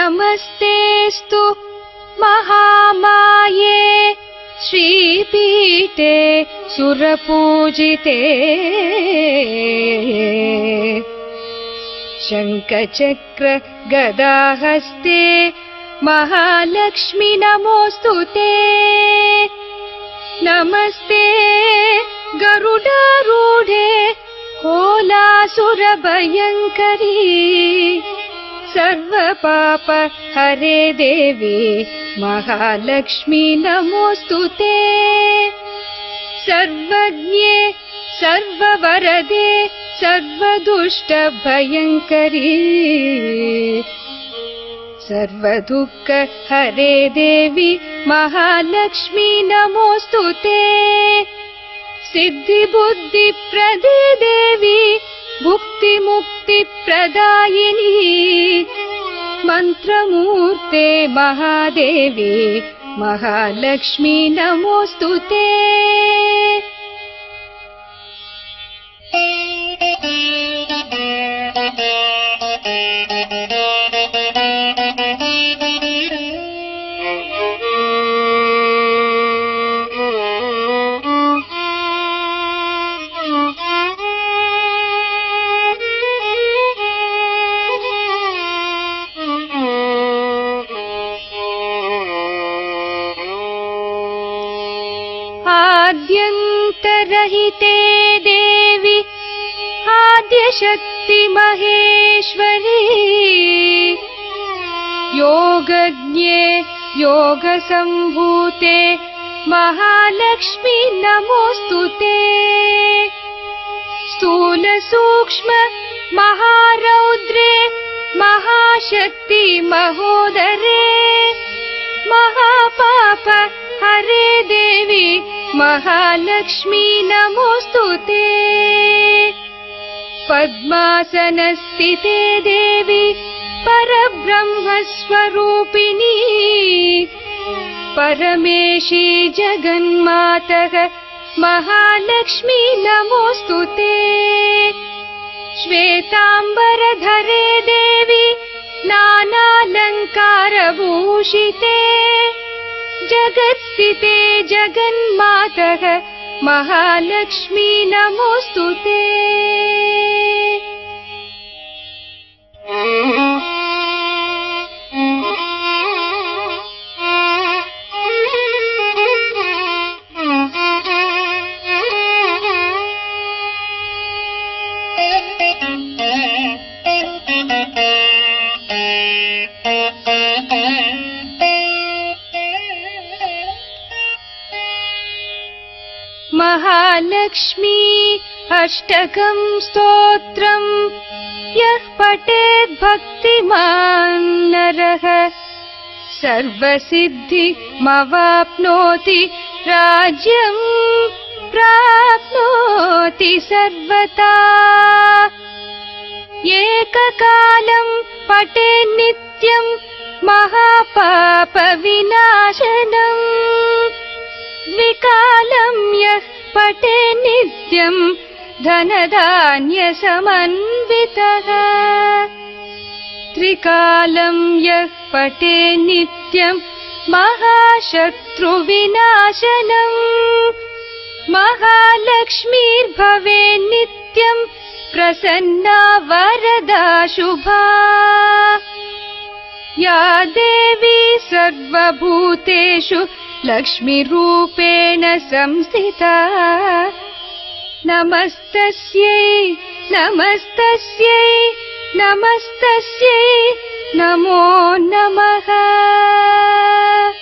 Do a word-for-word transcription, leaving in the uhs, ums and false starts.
नमस्तेस्तु महामाये श्रीपीठे सुरपूजिते शङ्खचक्र गदाहस्ते महालक्ष्मी नमोस्तुते नमस्ते गरुडारूढे कोलासुरभयङ्करी सर्वपाप हरे देवी महालक्ष्मी नमोस्तुते सर्वज्ञे सर्ववरदे सर्वदुष्टभयङ्करी सर्वदुःख हरे देवी महालक्ष्मी नमोस्तुते सिद्धिबुद्धिप्रदे देवी भुक्तिमुक्तिप्रदायिनी मन्त्रमूर्ते महादेवी महालक्ष्मी नमोस्तुते आद्यन्तरहिते देवी आद्यशक्ति महेश्वरी योगज्ञे योगसम्भूते महालक्ष्मी नमोस्तुते स्थूल सूक्ष्म महारौद्रे महाशक्ति महोदरे महापाप हरे देवी महालक्ष्मी नमोस्तुते पद्मासनस्थिते देवी परब्रह्मस्वरूपिणी परमेशी जगन्मातः महालक्ष्मी नमोस्तुते श्वेताम्बरधरे देवी नानालङ्कारभूषिते जगत्स्थिते जगन्मातः महालक्ष्मी नमोस्तुते महालक्ष्मी अष्टकं स्तोत्रम् यः पठेत् भक्तिमान् नरः सर्वसिद्धिमवाप्नोति राज्यं प्राप्नोति सर्वथा एककालं पठेत् नित्यं महापापविनाशनम् द्विकालं यः पठेत् नित्यं धनधान्यसमन्वितः त्रिकालं यः पठेत् नित्यं महाशत्रुविनाशनम् महालक्ष्मीर्भवेत् नित्यं प्रसन्ना वरदा शुभा या देवी सर्वभूतेषु लक्ष्मीरूपेण संस्थिता नमस्तस्यै नमस्तस्यै नमस्तस्यै नमो नमः।